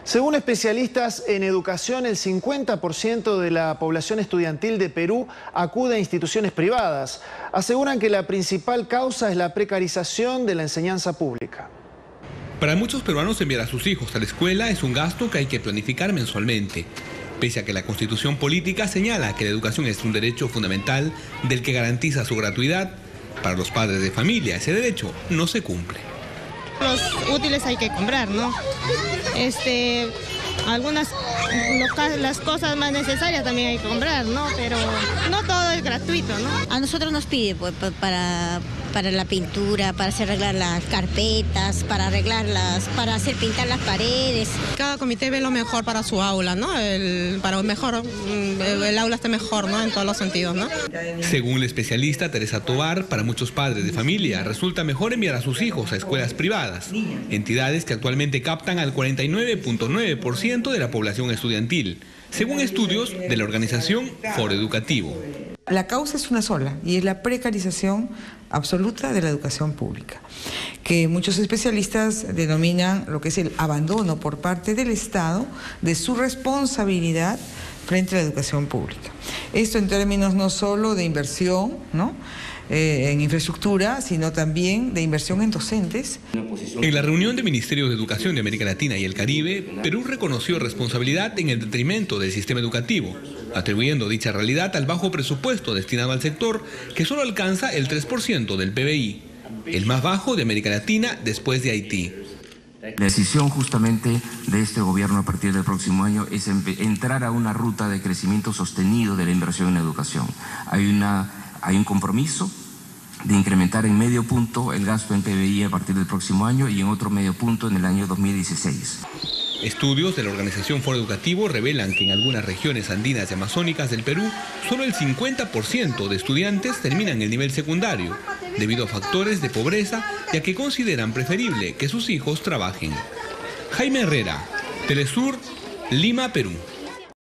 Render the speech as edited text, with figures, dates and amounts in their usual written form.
Según especialistas en educación, el 50% de la población estudiantil de Perú acude a instituciones privadas. Aseguran que la principal causa es la precarización de la enseñanza pública. Para muchos peruanos, enviar a sus hijos a la escuela es un gasto que hay que planificar mensualmente. Pese a que la Constitución política señala que la educación es un derecho fundamental del que garantiza su gratuidad, para los padres de familia ese derecho no se cumple. Los útiles hay que comprar, ¿no? Las cosas más necesarias también hay que comprar, ¿no? Pero no todo es gratuito, ¿no? A nosotros nos pide pues, para la pintura, para hacer arreglar las carpetas, para hacer pintar las paredes. Cada comité ve lo mejor para su aula, ¿no? El aula esté mejor, ¿no? En todos los sentidos, ¿no? Según la especialista Teresa Tobar, para muchos padres de familia resulta mejor enviar a sus hijos a escuelas privadas, entidades que actualmente captan al 49.9% de la población estudiantil, según estudios de la organización Foro Educativo. La causa es una sola y es la precarización absoluta de la educación pública, que muchos especialistas denominan lo que es el abandono por parte del Estado de su responsabilidad frente a la educación pública. Esto en términos no solo de inversión, ¿no?, en infraestructura, sino también de inversión en docentes. En la reunión de Ministerios de Educación de América Latina y el Caribe, Perú reconoció responsabilidad en el detrimento del sistema educativo, atribuyendo dicha realidad al bajo presupuesto destinado al sector, que solo alcanza el 3% del PBI, el más bajo de América Latina después de Haití. La decisión justamente de este gobierno a partir del próximo año es entrar a una ruta de crecimiento sostenido de la inversión en educación. Hay un compromiso de incrementar en medio punto el gasto en PBI a partir del próximo año y en otro medio punto en el año 2016. Estudios de la organización Foro Educativo revelan que en algunas regiones andinas y amazónicas del Perú, solo el 50% de estudiantes terminan el nivel secundario, debido a factores de pobreza, ya que consideran preferible que sus hijos trabajen. Jaime Herrera, Telesur, Lima, Perú.